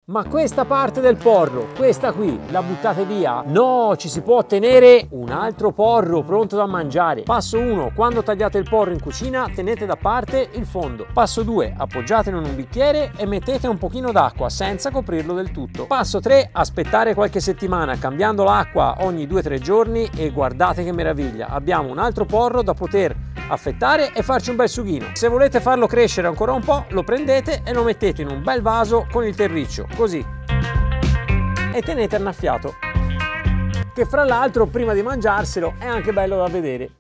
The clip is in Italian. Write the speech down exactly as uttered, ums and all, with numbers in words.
Ma questa parte del porro, questa qui, la buttate via? No, ci si può ottenere un altro porro pronto da mangiare. Passo uno, quando tagliate il porro in cucina tenete da parte il fondo. Passo due, appoggiatelo in un bicchiere e mettete un pochino d'acqua senza coprirlo del tutto. Passo tre, aspettare qualche settimana cambiando l'acqua ogni due tre giorni e guardate che meraviglia, abbiamo un altro porro da poter affettare e farci un bel sughino. Se volete farlo crescere ancora un po', lo prendete e lo mettete in un bel vaso con il terriccio, così, e tenete annaffiato, che fra l'altro prima di mangiarselo è anche bello da vedere.